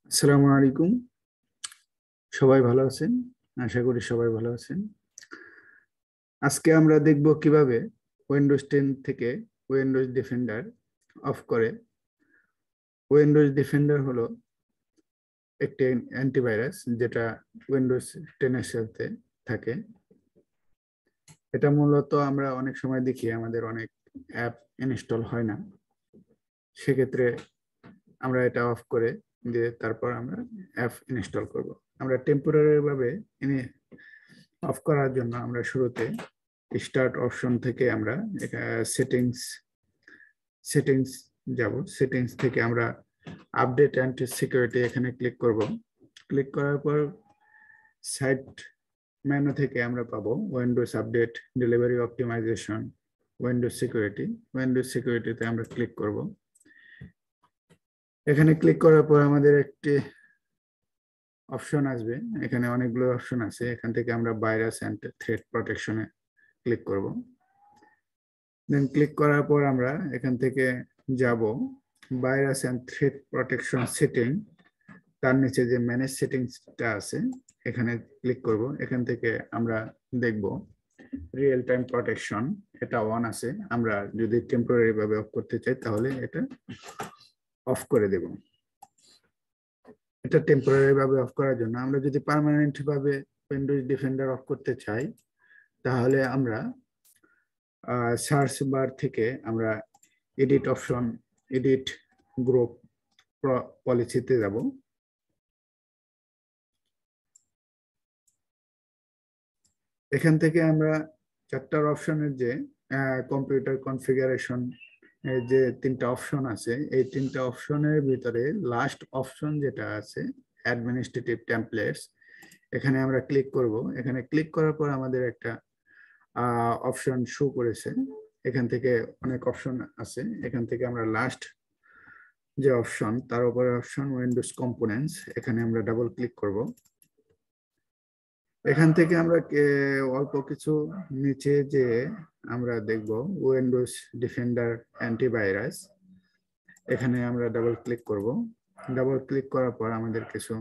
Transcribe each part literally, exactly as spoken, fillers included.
আসসালামু আলাইকুম। সবাই ভালো আছেন? আশা করি সবাই ভালো আছেন। আজকে আমরা দেখব কিভাবে উইন্ডোজ টেন থেকে উইন্ডোজ ডিফেন্ডার অফ করে। উইন্ডোজ ডিফেন্ডার হলো একটি অ্যান্টিভাইরাস যেটা উইন্ডোজ টেন এর সাথে থাকে। এটা মূলত আমরা অনেক সময় দেখি আমাদের অনেক অ্যাপ ইনস্টল হয় না, সেক্ষেত্রে আমরা এটা অফ করে দিয়ে তারপর আমরা অ্যাপ ইনস্টল করব। আমরা টেম্পোরারি ভাবে অফ করার জন্য আমরা শুরুতে স্টার্ট অপশন থেকে আমরা সেটিংস সেটিংস যাব। সেটিংস থেকে আমরা আপডেট অ্যান্ড সিকিউরিটি এখানে ক্লিক করব। ক্লিক করার পর সাইড মেনু থেকে আমরা পাবো Windows update, delivery optimisation, Windows security. Windows সিকিউরিটিতে আমরা ক্লিক করব। এখানে ক্লিক করার পর আমাদের একটি অপশন আসবে। এখানে অনেকগুলো অপশন আছে, এখান থেকে আমরা ভাইরাস এন্ড থ্রেট প্রোটেকশনে ক্লিক করব। দেন ক্লিক করার পর আমরা এখান থেকে যাব virus and threat protection setting. তার নিচে যে ম্যানেজ সেটিংসটা আছে এখানে ক্লিক করব। এখান থেকে আমরা দেখব রিয়েল টাইম প্রোটেকশন, এটা অন আছে। আমরা যদি টেম্পোরারি ভাবে অফ করতে চাই তাহলে এটা অফ করে দেব। এটা টেম্পোরারি ভাবে অফ করার জন্য। আমরা যদি পার্মানেন্ট ভাবে উইন্ডোজ ডিফেন্ডার অফ করতে চাই তাহলে আমরা সার্চ বার থেকে আমরা এডিট অপশন, এডিট গ্রুপ পলিসিতে যাব। এখান থেকে আমরা চারটার অপশনের যে কম্পিউটার কনফিগারেশন যে তিনটা অপশন আছে, এই তিনটা অপশনের ভিতরে লাস্ট অপশন যেটা আছে অ্যাডমিনিস্ট্রেটিভ টেমপ্লেটস, এখানে আমরা ক্লিক করব। এখানে ক্লিক করার পর আমাদের একটা অপশন শো করেছে। এখান থেকে অনেক অপশন আছে, এখান থেকে আমরা লাস্ট যে অপশন তার উপরে অপশন উইন্ডোজ কম্পোনেন্টস, এখানে আমরা ডাবল ক্লিক করব। এখান থেকে আমরা অল্প কিছু নিচে যে আমরা দেখব উইন্ডোজ ডিফেন্ডার অ্যান্টিভাইরাস, এখানে আমরা ডাবল ক্লিক করব। ডাবল ক্লিক করার পর আমাদের কিছু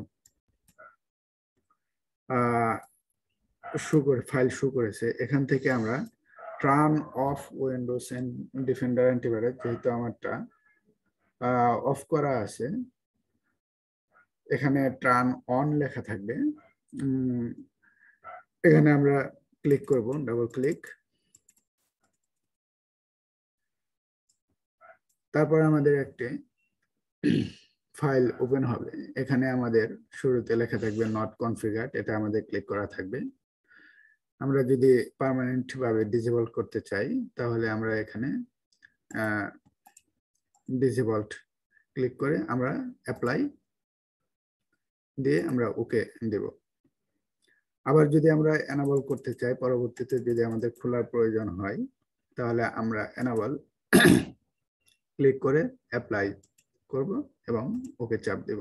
শো করে ফাইল শো করেছে। এখান থেকে আমরা turn off Windows Defender antivirus, যেহেতু আমারটা অফ করা আছে, এখানে টার্ন অন লেখা থাকবে। এখানে আমরা ক্লিক করব, ডাবল ক্লিক। তারপর আমাদের একটি ফাইল ওপেন হবে। এখানে আমাদের শুরুতে লেখা থাকবে নট কনফিগার্ড, এটা আমাদের ক্লিক করা থাকবে। আমরা যদি পার্মানেন্ট ভাবে ডিসেবল করতে চাই তাহলে আমরা এখানে ডিসেবল ক্লিক করে আমরা অ্যাপ্লাই দিয়ে আমরা ওকে দেব। আবার যদি আমরা এনাবল করতে চাই, পরবর্তীতে যদি আমাদের খোলার প্রয়োজন হয় তাহলে আমরা এনাবল ক্লিক করে অ্যাপ্লাই করব এবং ওকে চাপ দেব।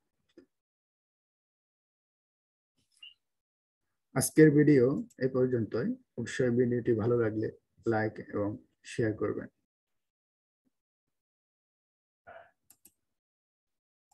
আজকের ভিডিও এই পর্যন্তই। অবশ্যই ভিডিওটি ভালো লাগলে লাইক এবং শেয়ার করবেন।